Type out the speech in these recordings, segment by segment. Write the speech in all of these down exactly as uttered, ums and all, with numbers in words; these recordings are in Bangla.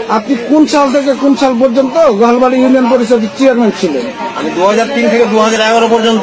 আপনি কোন সাল থেকে কোন সাল পর্যন্ত গোহালবাড়ি ইউনিয়ন পরিষদের চেয়ারম্যান ছিলেন? আমি দু হাজার তিন থেকে দু হাজার এগারো পর্যন্ত।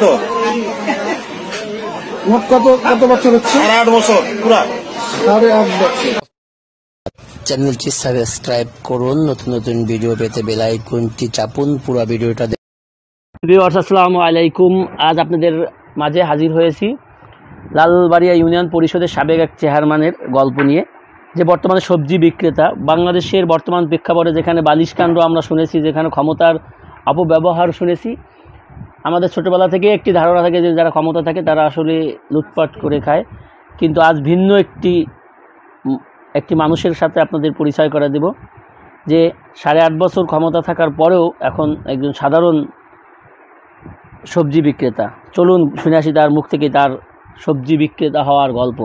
মোট কত কত বছর হচ্ছে? সাড়ে আট বছর পুরা। সাড়ে আট বছর। চ্যানেলটি সাবস্ক্রাইব করুন, নতুন নতুন ভিডিও পেতে বেল আইকনটি চাপুন। পুরো ভিডিওটা ভিউয়ার্স আসসালামু আলাইকুম। আজ আপনাদের মাঝে হাজির হয়েছি লালবাড়িয়া ইউনিয়ন পরিষদের সাবেক এক চেয়ারম্যানের গল্প নিয়ে, যে বর্তমানে সবজি বিক্রেতা। বাংলাদেশের বর্তমান প্রেক্ষাপটে যেখানে বালিশকাণ্ড আমরা শুনেছি, যেখানে ক্ষমতার অপব্যবহার শুনেছি, আমাদের ছোটোবেলা থেকে একটি ধারণা থাকে যে যারা ক্ষমতা থাকে তারা আসলে লুটপাট করে খায়। কিন্তু আজ ভিন্ন একটি একটি মানুষের সাথে আপনাদের পরিচয় করে দেব, যে সাড়ে আট বছর ক্ষমতা থাকার পরেও এখন একজন সাধারণ সবজি বিক্রেতা। চলুন শুনে আসি তার মুখ থেকে তার সবজি বিক্রেতা হওয়ার গল্প।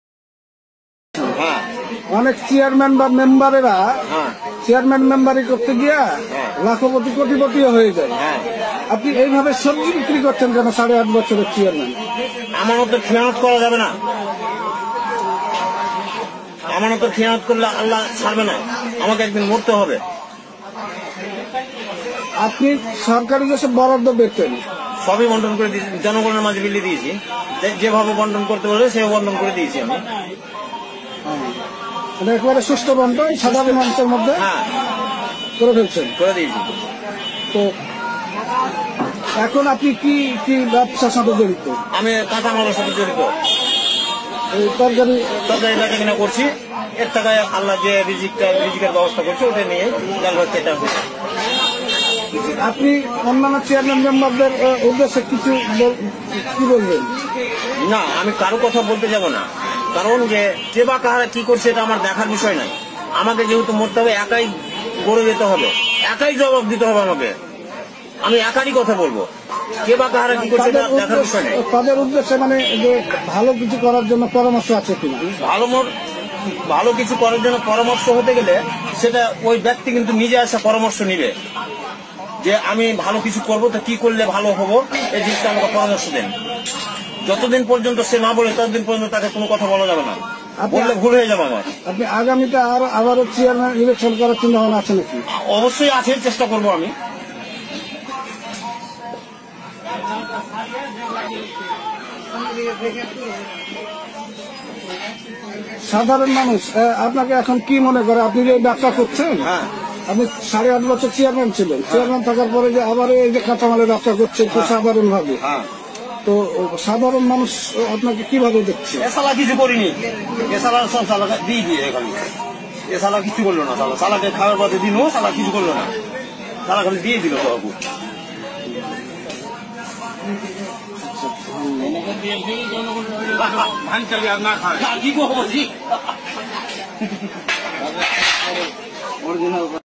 অনেক চেয়ারম্যান বা মেম্বারেরা চেয়ারম্যান মেম্বারি করতে গিয়া লাখপতি কোটিপতিও হয়ে যায়। আপনি এইভাবে সবজি বিক্রি করছেন কেন সাড়ে আট বছরের চেয়ারম্যান? আমার মতো খেয়ানত করা যাবে না। আমার মতো খেয়ানত করলে আল্লাহ ছাড়বে না, আমাকে একদিন মরতে হবে। আপনি সরকারি যেসব বরাদ্দ পেতেন সবই বন্টন করে দিয়েছি, জনগণের মাঝে বিলিয়ে দিয়েছি। যেভাবে বন্টন করতে বলে সেভাবে বন্টন করে দিয়েছি আমি। একেবারে সুস্থ বন্টন সাধারণ মানুষের মধ্যে হ্যাঁ করে ফেলছেন, করে দিয়েছি। তো এখন আপনি কি কি ব্যবসার সাথে জড়িত? আমি কাঁচামালের সাথে জড়িত। এই তরকারি তরকারি বেচা কিনা করছি। এর টাকায় আল্লাহ যে রিজিকটা রিজিকের ব্যবস্থা করছে ওটা নিয়ে চাল হচ্ছে। এটা হচ্ছে। আপনি অন্যান্য চেয়ারম্যান মেম্বারদের উদ্দেশ্যে কিছু কি বলবেন? না, আমি কারো কথা বলতে যাব না, কারণ যে কে বা কারা কি করছে এটা আমার দেখার বিষয় নাই। আমাকে যেহেতু মরতে হবে, একাই গড়ে যেতে হবে, একাই জবাব দিতে হবে আমাকে। আমি একারই কথা বলবো, কে বা কারা কি করছে এটা দেখার বিষয় নাই। তাদের উদ্দেশ্যে মানে যে ভালো কিছু করার জন্য পরামর্শ আছে কিনা? ভালো ভালো কিছু করার জন্য পরামর্শ হতে গেলে সেটা ওই ব্যক্তি কিন্তু নিজে আসা পরামর্শ নিবে, যে আমি ভালো কিছু করবো, তো কি করলে ভালো হবো এই জিনিসটা আমাকে পরামর্শ দেন। যতদিন পর্যন্ত সে না বলে ততদিন পর্যন্ত তাকে কোনো কথা বলা যাবে না, বললে ভুল হয়ে যাবে আমার। আপনি আগামীতে আর আবারও চেয়ারম্যান ইলেকশন করার চিন্তা ভাবনা আছে নাকি? অবশ্যই আছে, চেষ্টা করবো আমি। সাধারণ মানুষ আপনাকে এখন কি মনে করে? আপনি যে ব্যবসা করছেন, আপনি সাড়ে আট বছর চেয়ারম্যান ছিলেন, চেয়ারম্যান থাকার পরে যে আবার এই যে কাঁচামালের ব্যবসা করছেন খুব সাধারণ ভাবে, তো সাধারণ মানুষ আপনাকে কিভাবে দেখছে? এসালা কিছু করিনি, এসালার সব সালাকে দিয়ে দিয়ে এখানে এসালা কিছু করলো না। সালা সালাকে খাওয়ার পথে দিনও সালা কিছু করলো না, সালা খালি দিয়ে দিল বাবু। ধান চালিয়ে আর না খায় কি করবো?